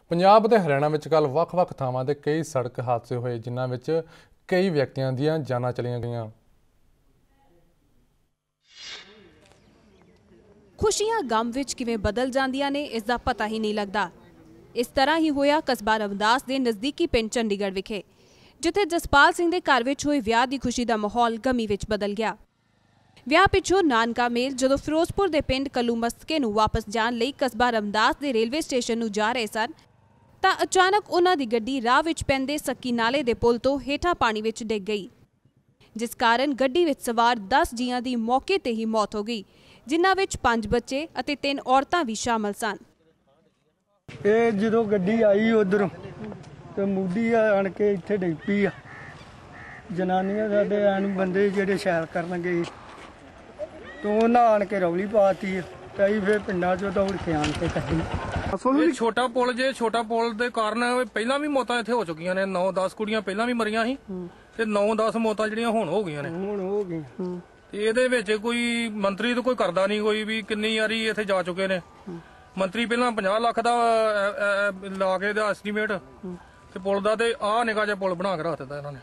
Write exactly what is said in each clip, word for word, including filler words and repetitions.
पंजाब ते हरियाणा विच कल ਵੱਖ-ਵੱਖ ਥਾਵਾਂ ਤੇ कई सड़क हादसे होए जिन्हां विच कई व्यक्तियों दीयां जानां चलियां गईयां। खुशियां गम विच किवें बदल जांदियां ने इस दा पता ही नहीं लगदा। इस तरह ही होया कस्बा रमदास दे नज़दीकी पिंड चंडीगढ़ विखे, जिथे जसपाल सिंह दे घर विच होए विआह दी खुशी दा माहौल गमी विच बदल गया। विआह पिछों नानका मेल जदों फिरोजपुर दे पिंड कलूमस्तके नूं वापस जाण लई कस्बा रमदास दे रेलवे स्टेशन नूं जा रहे सन तां अचानक उन्हां दी गड्डी राह विच पैंदे सक्की नाले दे पुल तो हेठां पानी विच डिग गई, जिस कारण गड्डी विच सवार दस जीआं दी मौके ते ही मौत हो गई, जिन्हां विच पांच बच्चे अते तीन औरतां भी शामिल सन। ਇਹ ਜਦੋਂ ਗੱਡੀ ਆਈ ਉਧਰੋਂ ਤੇ ਮੁੱਢੀ ਆਣ ਕੇ ਇੱਥੇ ਡਿੱਗ ਪਈ ਆ। ਜਨਾਨੀਆਂ ਸਾਡੇ ਐਨ ਬੰਦੇ ਜਿਹੜੇ ਸੈਰ ਕਰਨ ਗਏ ਤੋਂ ਉਹਨਾਂ ਆਣ ਕੇ ਰੌਲੀ ਪਾਤੀ ਕਈ ਫਿਰ ਪਿੰਡਾਂ ਚੋਂ ਦੌੜ ਕੇ ਆਣ ਕੇ ਕੱਢੀ। ਇਹ ਛੋਟਾ ਪੁਲ ਜੇ ਛੋਟਾ ਪੁਲ ਦੇ ਕਾਰਨ ਪਹਿਲਾਂ ਵੀ ਮੌਤਾਂ ਇੱਥੇ ਹੋ ਚੁੱਕੀਆਂ ਨੇ। ਨੌ ਦਸ ਕੁੜੀਆਂ ਪਹਿਲਾਂ ਵੀ ਮਰੀਆਂ ਸੀ ਤੇ ਨੌ ਦਸ ਮੌਤਾਂ ਜਿਹੜੀਆਂ ਹੁਣ ਹੋ ਗਈਆਂ ਨੇ। ਹੁਣ ਹੋ ਗਈਆਂ ਤੇ ਇਹਦੇ ਵਿੱਚ ਕੋਈ ਮੰਤਰੀ ਤਾਂ ਕੋਈ ਕਰਦਾ ਨਹੀਂ, ਕੋਈ ਵੀ ਕਿੰਨੀ ਵਾਰੀ ਇੱਥੇ ਜਾ ਚੁੱਕੇ ਨੇ ਮੰਤਰੀ। ਪਹਿਲਾਂ ਪੰਜਾਹ ਲੱਖ ਦਾ ਲਾ ਕੇ ਦਾ ਐਸਟੀਮੇਟ ਤੇ ਪੁਲ ਦਾ ਤੇ ਆਹ ਨਿੱਕਾ ਜਿਹਾ ਪੁਲ ਬਣਾ ਕੇ ਰੱਖ ਦਿੱਤਾ ਇਹਨਾਂ ਨੇ।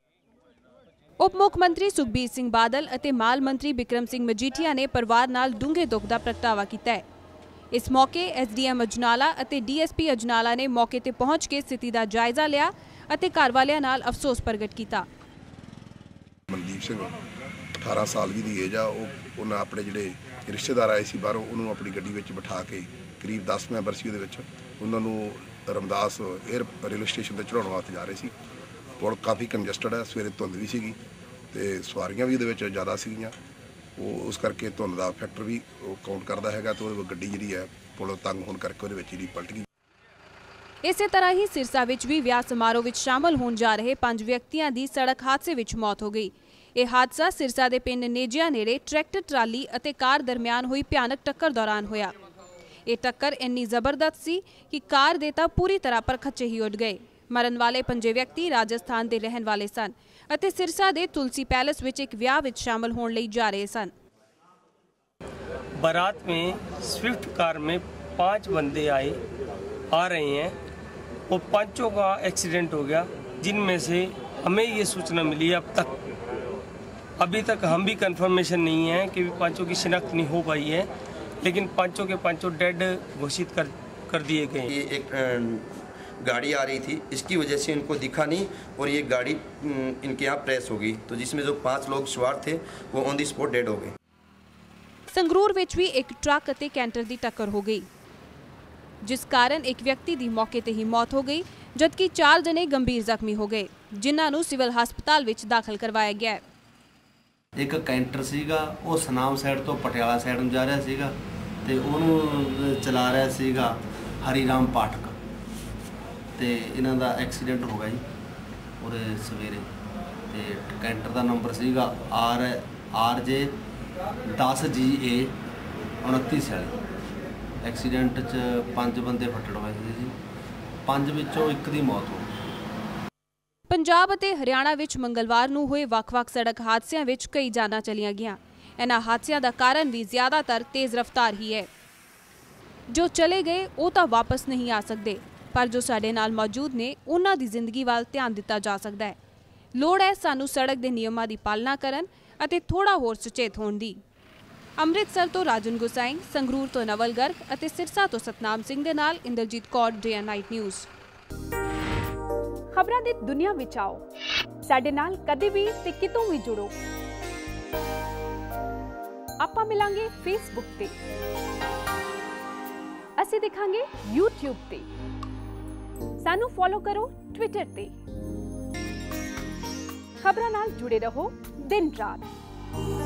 उप मुख मंत्री सुखबीर सिंह बादल अते माल मंत्री बिक्रम सिंह मजीठिया ने परिवार नाल डूंघे दुख का प्रगटावा किया है। इस मौके एस डी एम अजनाला अते डी एस पी अजनाला ने मौके ते पहुंच के स्थिति का जायजा लिया अते घर वालियां नाल अफसोस प्रगट किया। मनदीप सिंह अठारह साल की एज आ, उन्हें अपने जोड़े रिश्तेदार आए सी बाहरों उन्होंने अपनी गड्डी में बिठा के करीब दस मैंबर से उन्होंने रमदास एयर रेलवे स्टेशन पर चढ़ाने वास्ते जा रहे थे। पुल काफ़ी कंजस्टड है, सवेरे धुंध भी सी ते सवारियां भी उहदे ज़्यादा सीगियां, उस करके धुंध का फैक्टर भी काउंट करता है तो गड्डी जी है पुल तंग होने करके उहदे विच जी पलट गई। इसे तरह ही सिरसा विच भी विआह समारोह विच शामिल होण जा रहे पांच व्यक्तियों की सड़क हादसे विच मौत हो गई। यह हादसा सिरसा के पिंड नेजिया नेड़े ट्रैक्टर ट्राली अते कार दरमियान हुई भयानक टक्कर दौरान होया। ये टक्कर इन्नी जबरदस्त सी कि कार दे तां पूरी तरह पर खच्चे ही उड़ गए। मरण वाले पंजे व्यक्ति राजस्थान के रहन वाले सन अते सिरसा दे तुलसी पैलेस विच एक विआह विच शामिल होण लई जा रहे सन। बारात में स्विफ्ट कार में पांच बंदे आए आ रहे हैं, वो पांचों का एक्सीडेंट हो गया, जिनमें से हमें ये सूचना मिली अब तक अभी तक हम भी कंफर्मेशन नहीं है कि पांचों की शिनाख्त नहीं हो पाई है, लेकिन पांचों के पांचों डेड घोषित कर कर दिए गए। ये एक गाड़ी आ रही थी, इसकी वजह से इनको दिखा नहीं और ये गाड़ी इनके यहाँ प्रेस हो गई, तो जिसमें जो पांच लोग सवार थे वो ऑन दी स्पॉट डेड हो गए। संगरूर विच भी एक ट्रक अते कैंटर की टक्कर हो गई, जिस कारण एक व्यक्ति की मौके ते ही मौत हो गई, जबकि चार जने गंभीर जख्मी हो गए, जिन्हां नूं सिविल हस्पताल विच दाखिल करवाया गया है। एक कैंटर सीगा वो सनाम साइड तो पटियाला साइड में जा रहा सीगा ते उहनूं चला रहा सीगा हरीराम पाठक ते इन्हां दा एक्सीडेंट हो गया जी और सवेरे ते कैंटर का नंबर सीगा आर आर जे दस जी ए उनती छियाली। एक्सीडेंट च पांच बंदे फट्टड़ होए सी जी, पांच विचों एक दी मौत हो गई। पंजाब अते हरियाणा विच मंगलवार नूं होए वख-वख सड़क हादसियां विच कई जानां चलियां गईयां। इन्हां हादसियां दा कारण भी ज़्यादातर तेज़ रफ्तार ही है। जो चले गए वो तां वापस नहीं आ सकते, पर जो साडे नाल मौजूद ने उन्हां दी जिंदगी वाल ध्यान दिता जा सकता है। लोड़ है सानू सड़क के नियमां दी पालना करन अते थोड़ा होर सुचेत होण दी। अमृतसर तो राजन गुसाई, संगरूर तो नवल गर्ग अते सिरसा तो सतनाम सिंह दे नाल Inderjit Kaur, day and night news. खबरां दी दुनिया विच आओ, साडे नाल कदे भी ते कितों भी जुड़ो। आपां मिलांगे फेसबुक ते, असीं दिखांगे यूट्यूब ते, सानू फॉलो करो ट्विटर ते। खबरां नाल जुड़े रहो दिन रात।